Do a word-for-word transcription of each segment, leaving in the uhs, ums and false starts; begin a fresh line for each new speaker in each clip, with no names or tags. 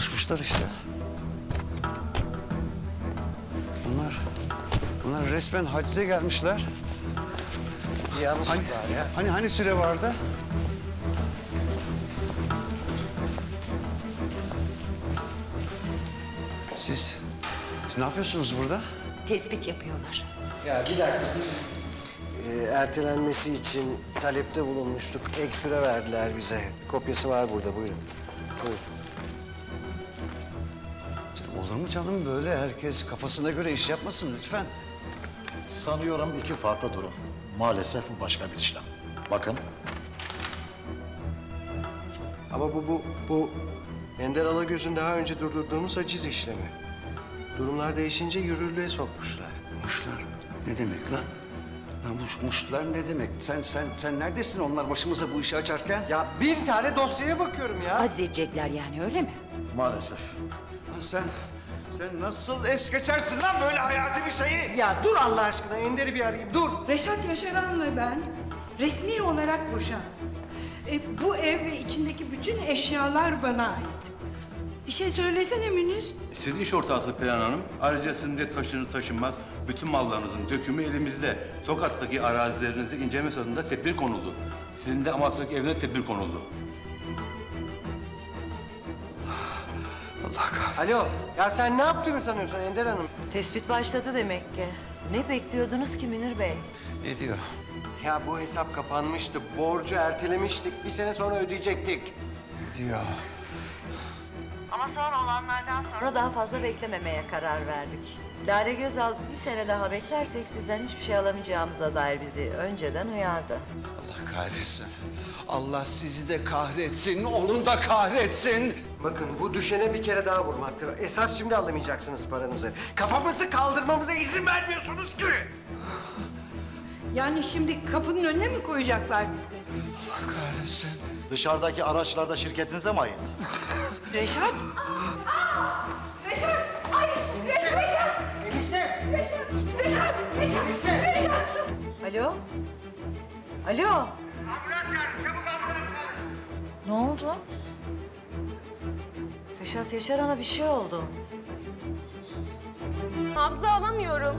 buluşmuşlar işte. Bunlar, bunlar resmen hacize gelmişler.
Yalnız
Hani,
var ya.
hani, hani süre vardı? Siz, siz ne yapıyorsunuz burada?
Tespit yapıyorlar.
Ya bir dakika biz e, ertelenmesi için talepte bulunmuştuk. Ek süre verdiler bize. Kopyası var burada, buyurun. Buyurun.
Canım, olur mu canım böyle? Herkes kafasına göre iş yapmasın lütfen.
Sanıyorum iki farklı durum. Maalesef bu başka bir işlem. Bakın.
Ama bu, bu, bu Ender Alagöz'ün daha önce durdurduğumuz haciz işlemi. Durumlar değişince yürürlüğe sokmuşlar.
Muşlar ne demek lan? Lan muş, muşlar ne demek? Sen sen sen neredesin onlar başımıza bu işi açarken?
Ya bin tane dosyaya bakıyorum ya.
Aziz edecekler yani öyle mi?
Maalesef.
Lan sen sen nasıl es geçersin lan böyle hayati bir şeyi?
Ya dur Allah aşkına, Ender'i bir arayayım, dur.
Reşat Yaşaran'la ben resmi olarak boşandım. E, bu ev ve içindeki bütün eşyalar bana ait. Bir şey söylesene Münir.
Siz iş ortağısınız Perihan Hanım. Ayrıca sizin de taşınır taşınmaz bütün mallarınızın dökümü elimizde. Tokat'taki arazilerinizi inceleme sırasında tedbir konuldu. Sizin de Amasya'daki evine tedbir konuldu.
Allah kahretsin.
Alo, ya sen ne yaptığını sanıyorsun Ender Hanım?
Tespit başladı demek ki. Ne bekliyordunuz ki Münir Bey?
Ne diyor?
Ya bu hesap kapanmıştı, borcu ertelemiştik, bir sene sonra ödeyecektik.
Ne diyor?
Ama sonra olanlardan sonra daha fazla beklememeye karar verdik. Lale göz aldık, bir sene daha beklersek sizden hiçbir şey alamayacağımıza dair bizi önceden uyardı.
Allah kahretsin. Allah sizi de kahretsin, onu da kahretsin.
Bakın bu düşene bir kere daha vurmaktır. Esas şimdi alamayacaksınız paranızı. Kafamızı kaldırmamıza izin vermiyorsunuz ki.
Yani şimdi kapının önüne mi koyacaklar bizi?
Allah kahretsin.
Dışarıdaki araçlar da şirketinize mi ait?
Reşat!
Reşat! Ay Reşat! Reşat! Reşat!
Enişte!
Reşat! Reşat! Reşat! Reşat!
Alo? Alo?
Ne oldu?
Reşat Yaşaran'a bir şey oldu.
Nabzı alamıyorum.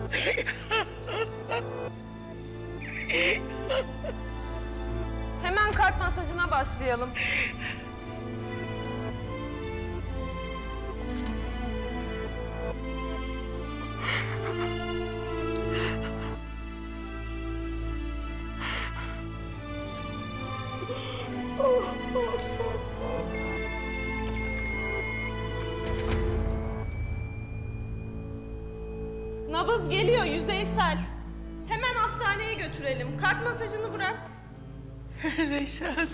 Hemen kalp masajına başlayalım. Nabız geliyor yüzeysel. Hemen hastaneye götürelim. Kalp masajını bırak.
Reşat!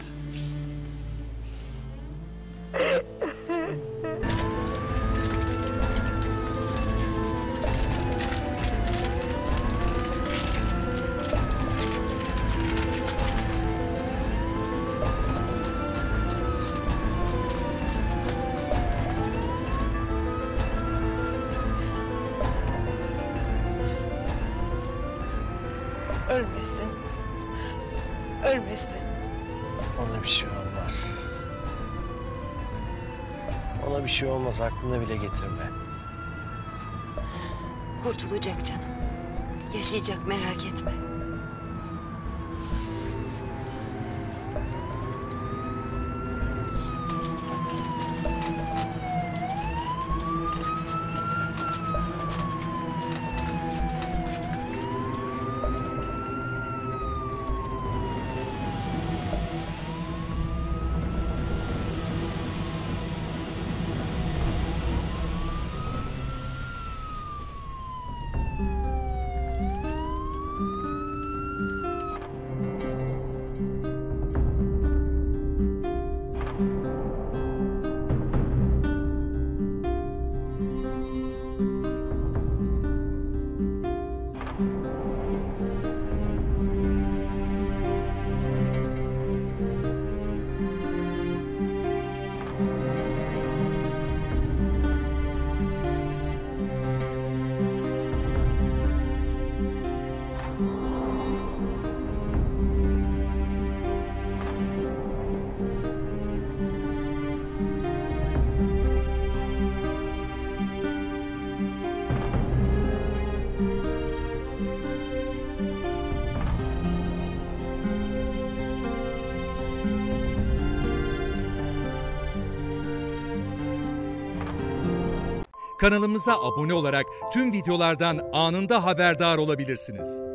Ölmesin. Ölmesin.
Ona bir şey olmaz. Ona bir şey olmaz, aklına bile getirme.
Kurtulacak canım. Yaşayacak merak etme.
Kanalımıza abone olarak tüm videolardan anında haberdar olabilirsiniz.